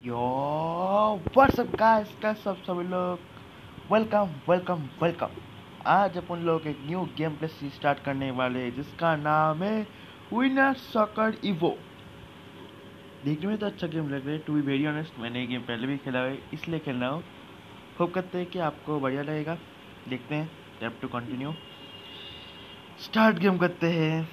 यो WhatsApp guys, कैसे सब सभी लोग। Welcome welcome welcome. आज अपन लोग एक न्यू गेम प्ले स्टार्ट करने वाले हैं जिसका नाम है विनर सॉकर इवो। देखने में तो अच्छा गेम लग रहा है, टू बी वेरी ऑनेस्ट। मैंने ये गेम पहले भी खेला है, इसलिए खेल रहा हूँ। होप करते हैं कि आपको बढ़िया लगेगा। देखते हैं, tap to continue. Start game करते हैं।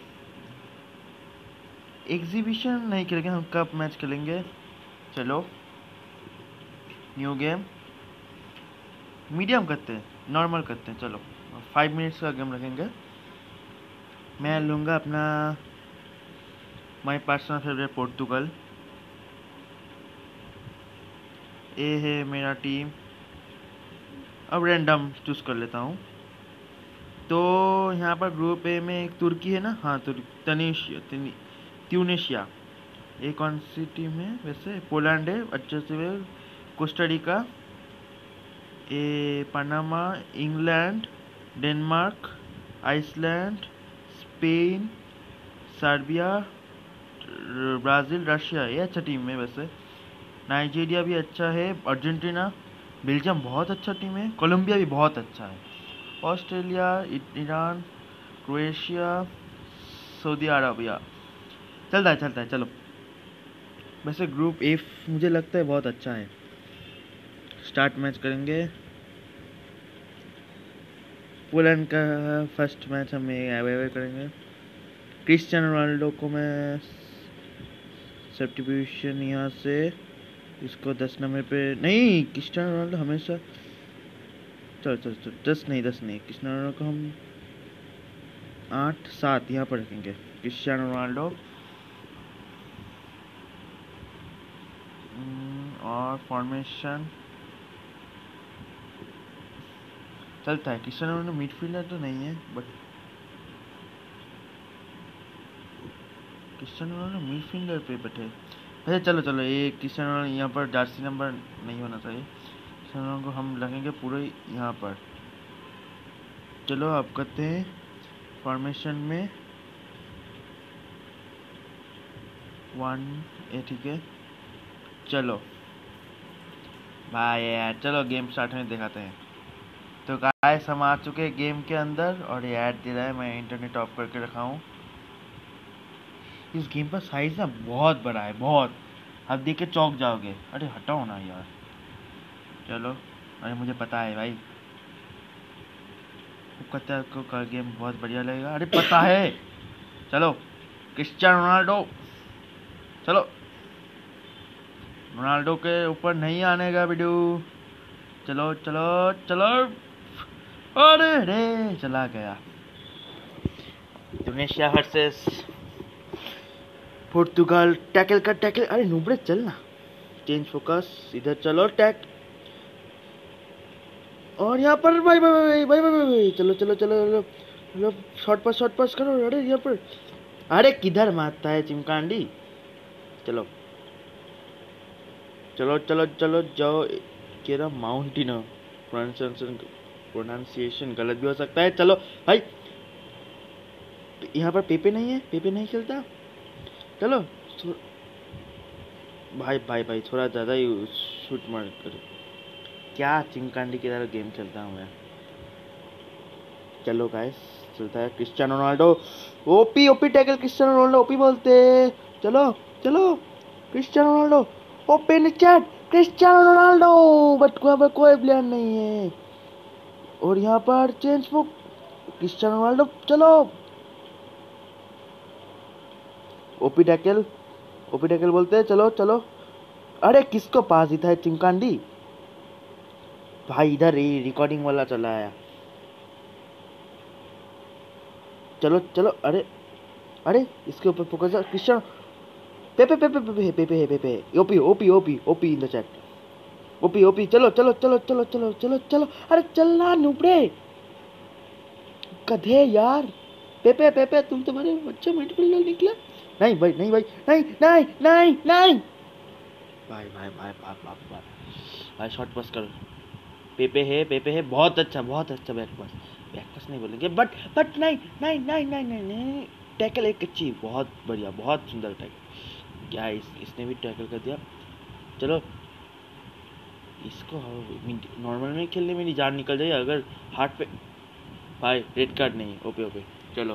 एग्जीबिशन नहीं खेलेंगे, हम कप मैच खेलेंगे। चलो न्यू गेम मीडियम करते हैं, नॉर्मल करते हैं। चलो 5 मिनट्स का गेम रखेंगे। मैं लूँगा अपना माई पर्सनल फेवरेट पोर्तुगल। ये है मेरा टीम। अब रैंडम चूज़ कर लेता हूँ। तो यहाँ पर ग्रुप ए में एक तुर्की है ना, हाँ ट्यूनेशिया। ये कौन सी टीम है वैसे? पोलैंड है, अच्छे से। कोस्टारिका, ये Panama, England, Denmark, Iceland, Spain, Serbia, Brazil, Russia. ये अच्छा टीम है वैसे। नाइजीरिया भी अच्छा है, अर्जेंटीना, बेल्जियम बहुत अच्छा टीम है, कोलंबिया भी बहुत अच्छा है, Australia, Iran, Croatia, Saudi Arabia. चलता है चलो। वैसे ग्रुप ए मुझे लगता है बहुत अच्छा है। स्टार्ट मैच करेंगे। पोलैंड का फर्स्ट मैच हम अवे करेंगे। क्रिस्टियानो रोनाल्डो को मैं सब्स्टिट्यूशन यहाँ से इसको 10 नंबर पे नहीं। क्रिस्टियानो रोनाल्डो हमेशा चलो 10 नहीं क्रिस्टियानो रोनाल्डो को हम 8-7 यहाँ पर रखेंगे। क्रिस्टियानो रोनाल्डो और फॉर्मेशन चलता है। क्रिस्टियानो रोनाल्डो मिडफील्डर तो नहीं है, बट क्रिस्टियानो रोनाल्डो मिडफील्डर पे बैठे। अच्छा चलो ये क्रिस्टियानो रोनाल्डो यहाँ पर जर्सी नंबर नहीं होना चाहिए। क्रिस्टियानो रोनाल्डो को हम लगेंगे पूरे यहाँ पर। चलो अब करते हैं फॉर्मेशन में 1 ठीक है। चलो भाई यार, चलो गेम स्टार्ट होने दिखाते हैं। तो गाइस हम आ चुके हैं गेम के अंदर और ये ऐड दे रहा है। मैं इंटरनेट ऑफ करके रखा हूँ। इस गेम का साइज ना बहुत बड़ा है, बहुत। आप देख के चौंक जाओगे। अरे हटाओ ना यार। चलो, अरे मुझे पता है भाई, कहता है आपको गेम बहुत बढ़िया लगेगा। अरे पता है। चलो क्रिस्टियानो रोनाल्डो, चलो। रोनाल्डो के ऊपर नहीं आने का वीडियो। चलो चलो चलो। अरे रे, चला गया। Indonesia versus Portugal. टैकल कर टैकल। अरे नुबड़े चलना। चेंज फोकस, इधर चलो। टैक और यहाँ पर भाई, चलो शॉर्ट पास करो। अरे यहाँ पर, अरे किधर मारता है चिमकांडी। चलो जाओ। केरा माउंटेन प्रोनाउंसिएशन गलत भी हो सकता है। चलो भाई, यहाँ पर पेपे नहीं है, पेपे नहीं खेलता। चलो भाई थोड़ा ज़्यादा ही शूट मार कर। क्या चिमकांडी की तरह गेम खेलता हूँ मैं। चलो गाइस, चलता है Cristiano Ronaldo. OP tackle. Cristiano Ronaldo OP बोलते। चलो Cristiano Ronaldo OP in chat. Cristiano Ronaldo, but वहाँ पर कोई प्लेयर नहीं है। और यहाँ पर चेंज फॉर क्रिस्टियानो रोनाल्डो। चलो ओपी टैकल बोलते हैं। चलो। अरे किसको पास देता है चिमकांडी भाई। इधर रिकॉर्डिंग वाला चला आया। चलो। अरे इसके ऊपर focus. Cristiano Pepe OP in the chat. OP चलो। अरे चलना नुबड़े गधे यार। पेपे तुम तो मेरे अच्छा मिडफील्डर निकला। नहीं भाई शॉर्ट पास कर। पेपे है बहुत अच्छा बैक पास नहीं बोलेंगे, बट नहीं। टैकल एक अच्छी, बहुत बढ़िया, बहुत सुंदर टैकल। क्या इसने भी टैकल कर दिया। चलो इसको नॉर्मल में खेलने मेरी जान निकल जाए अगर हार्ट पे। भाई रेड कार्ड नहीं, ओपे ओपे। चलो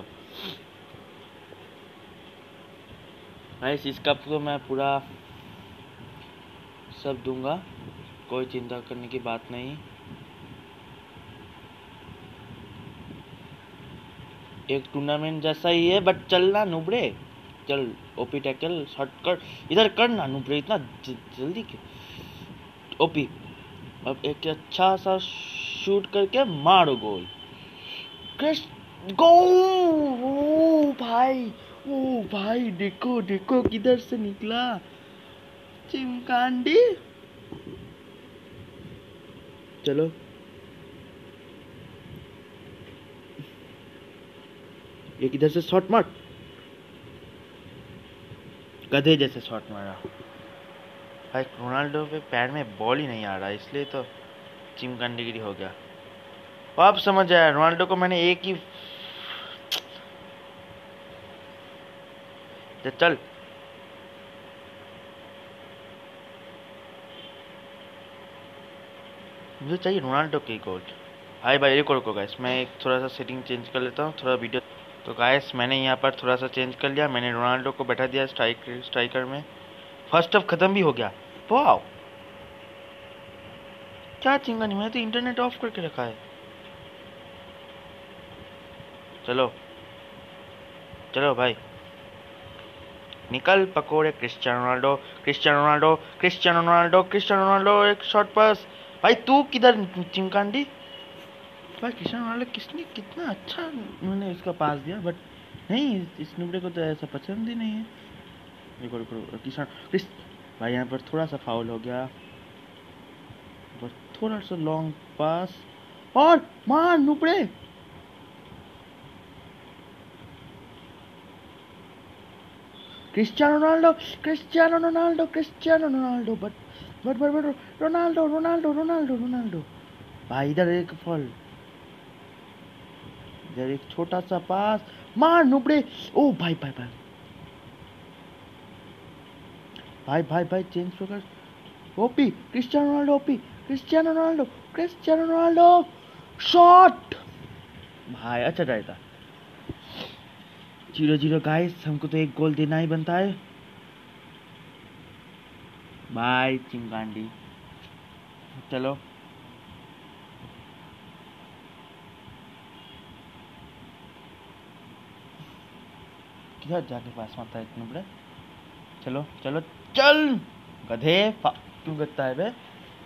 भाई इसका तो मैं पूरा सब दूंगा, कोई चिंता करने की बात नहीं। एक टूर्नामेंट जैसा ही है बट चलना नुबड़े, चल ओपी टैकल शॉट कर, इधर करना नुबड़े, इतना जल्दी क्यों। ओपी अब एक अच्छा सा शूट करके मारो गोल। गोल। ओ भाई, ओ भाई देखो देखो किधर से निकला चिमकांडी। चलो एक इधर से शॉट मार, गधे जैसे शॉट मारा भाई। रोनाल्डो पे पैर में बॉल ही नहीं आ रहा इसलिए तो चिमकांडीगिरी हो गया। अब समझ आया रोनाल्डो को मैंने एक ही चल। मुझे चाहिए रोनाल्डो की गोल। भाई भाई रुको रुको गाइस, मैं एक थोड़ा सा सेटिंग चेंज कर लेता हूँ, थोड़ा वीडियो। तो गाइस मैंने यहाँ पर थोड़ा सा चेंज कर लिया, मैंने रोनाल्डो को बैठा दिया स्ट्राइकर में। फर्स्ट हाफ खत्म भी हो गया। वाह क्या चिंगा नहीं, मैंने तो इंटरनेट ऑफ करके रखा है। चलो चलो भाई निकल पकोड़े। Cristiano Ronaldo, Cristiano Ronaldo, Cristiano Ronaldo, Cristiano Ronaldo, एक शॉट पास। भाई तू किधर चिमकांडी। भाई क्रिस्टियानो रोनाल्डो किसने कितना अच्छा मैंने इसका पास दिया, बट नहीं इस नुबड़े को तो ऐसा पसंद ही नहीं है। रुको रुको क्रिस्टियानो भाई यहाँ पर थोड़ा सा फाउल हो गया, बस थोड़ा सा लॉन्ग पास और मार नुबड़े। Cristiano Ronaldo, Cristiano Ronaldo, Cristiano Ronaldo, but Ronaldo Ronaldo Ronaldo Ronaldo. भाई इधर एक फॉल, इधर एक छोटा सा पास, मार नुबड़े। ओ भाई भाई भाई भाई भाई भाई चेंज कर। OP Cristiano Ronaldo, OP Cristiano Ronaldo, Cristiano Ronaldo shot. भाई अच्छा रहेगा। 0-0 गाइस, हमको तो एक गोल देना ही बनता है। बाय चिमकांडी। चलो किधर जाके पास मारता है इतने बड़े। चलो चलो चल गधे, क्यों करता है बे।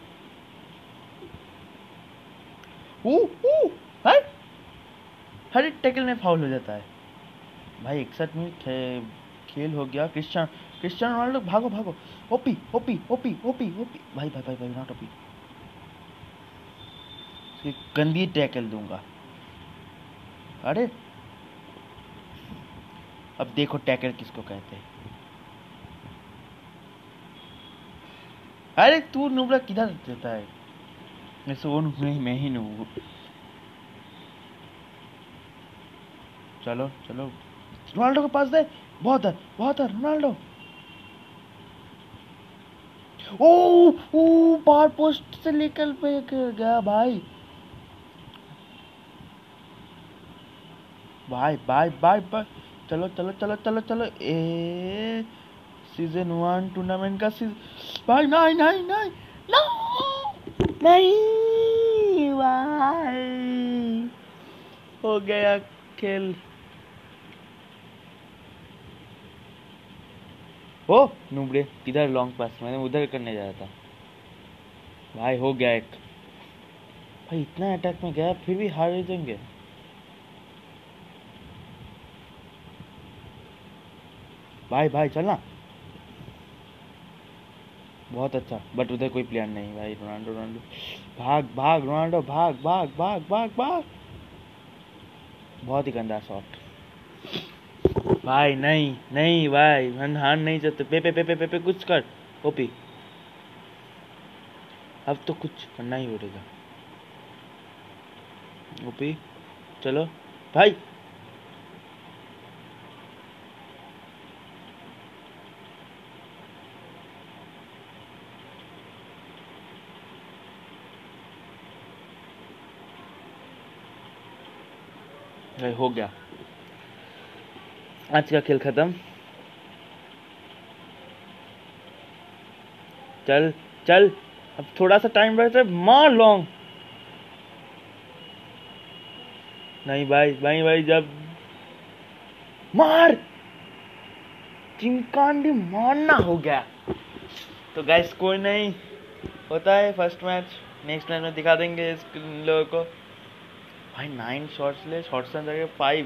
भाई हर एक टैकल में फाउल हो जाता है भाई। 61 मिनट खेल हो गया। क्रिस्टियानो रोनाल्डो भागो भागो। OP OP OP OP OP भाई भाई भाई भाई नॉट ओपी। गंदी टैकल दूंगा। अरे अब देखो टैकल किसको कहते हैं। अरे तू नुबड़ा किधर देता है, मैं ही नूब। चलो चलो रोनाल्डो के पास दे, बहुत है रोनाल्डो। ओ बार पोस्ट से निकल पे गया भाई। Bye bye bye bye. चलो चलो चलो चलो चलो ए सीजन 1 टूर्नामेंट का भाई नहीं नहीं नहीं नहीं भाई हो गया खेल। ओ नुबड़े किधर लॉन्ग पास, मैंने उधर करने जाया था। भाई हो गया एक। भाई इतना अटैक में गया फिर भी हार देंगे। भाई भाई चलना। बहुत अच्छा बट उधर कोई प्लेयर नहीं भाई। रोनाल्डो रोनाल्डो भाग भाग, रोनाल्डो भाग भाग भाग भाग भाग। बहुत ही गंदा शॉट भाई। नहीं नहीं भाई हम हार नहीं सकते। पे पे पे पे पे, पे कुछ कर ओपी। अब तो कुछ करना ही पड़ेगा ओपी। चलो भाई भाई हो गया, आज का खेल खत्म। चल चल, अब थोड़ा सा टाइम बचा, मार लॉन्ग। नहीं भाई भाई भाई, जब मार चिमकांडी मारना हो गया। तो गाइस कोई नहीं, होता है फर्स्ट मैच, नेक्स्ट मैच में दिखा देंगे इस लोगों को। भाई 9 शॉट्स ले, शॉट्स अंदर 5,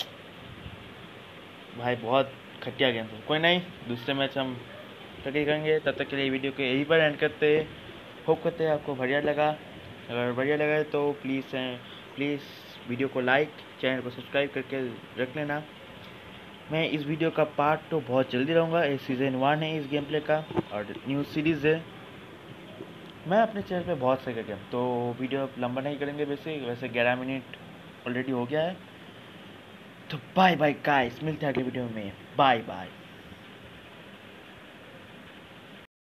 भाई बहुत घटिया गेम था। कोई नहीं, दूसरे मैच हम तक ही करेंगे। तब तक के लिए वीडियो को यहीं पर एंड करते हैं। होप करते हैं आपको बढ़िया लगा। अगर बढ़िया लगा तो प्लीज़ वीडियो को लाइक, चैनल को सब्सक्राइब करके रख लेना। मैं इस वीडियो का पार्ट तो बहुत जल्दी रहूँगा। ये सीज़न 1 है इस गेम प्ले का और न्यू सीरीज़ है। मैं अपने चैनल पे बहुत सारे गेम, तो वीडियो लंबा नहीं करेंगे। वैसे 11 मिनट ऑलरेडी हो गया है। तो बाय बाय गाइस, मिलते हैं अगले वीडियो में। Bye bye.